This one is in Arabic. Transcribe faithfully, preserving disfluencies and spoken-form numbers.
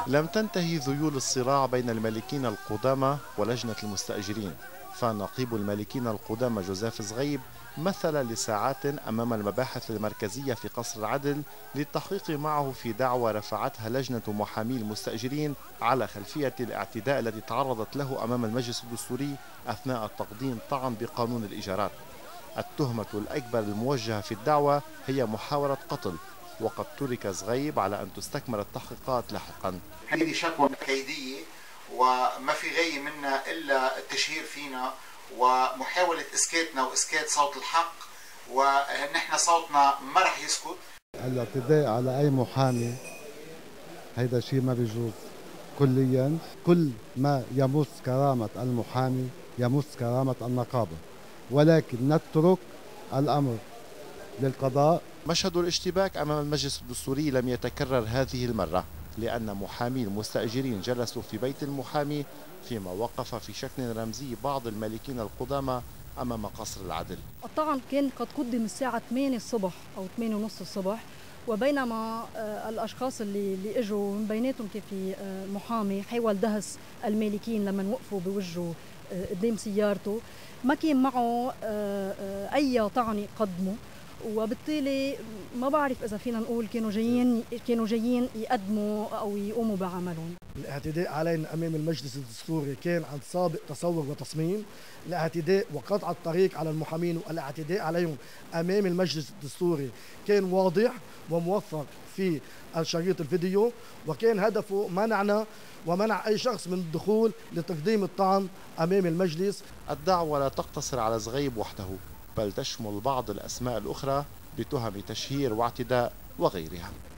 لم تنتهي ذيول الصراع بين المالكين القدامى ولجنة المستأجرين، فنقيب المالكين القدامى جوزيف زغيب مثل لساعات أمام المباحث المركزية في قصر العدل للتحقيق معه في دعوى رفعتها لجنة محامي المستأجرين على خلفية الاعتداء الذي تعرضت له أمام المجلس الدستوري أثناء تقديم طعن بقانون الإيجارات. التهمة الأكبر الموجهة في الدعوى هي محاولة قتل، وقد ترك زغيب على أن تستكمل التحقيقات لاحقا. هذه شكوى كيدية وما في غاية منا إلا التشهير فينا ومحاولة إسكاتنا وإسكات صوت الحق، ونحن صوتنا ما رح يسكت. الاعتداء على أي محامي هيدا شيء ما بيجوز كليا. كل ما يمس كرامة المحامي يمس كرامة النقابة، ولكن نترك الأمر للقضاء. مشهد الاشتباك أمام المجلس الدستوري لم يتكرر هذه المرة، لأن محامي المستأجرين جلسوا في بيت المحامي فيما وقف في شكل رمزي بعض المالكين القدامى أمام قصر العدل. الطعن كان قد قدم الساعة ثمانية الصبح أو ثمانية ونصف الصبح، وبينما الأشخاص اللي اللي اجوا من بيناتهم كان في محامي حاول دهس المالكين لما وقفوا بوجهه قدام سيارته، ما كان معه أي طعن يقدمه، وبالتالي ما بعرف اذا فينا نقول كانوا جايين كانوا جايين يقدموا او يقوموا بعملهم. الاعتداء علينا امام المجلس الدستوري كان عن سابق تصور وتصميم، الاعتداء وقطع الطريق على المحامين والاعتداء عليهم امام المجلس الدستوري كان واضح وموثق في الشريط الفيديو، وكان هدفه منعنا ومنع اي شخص من الدخول لتقديم الطعن امام المجلس. الدعوة لا تقتصر على زغيب وحده، بل تشمل بعض الأسماء الأخرى بتهم تشهير واعتداء وغيرها.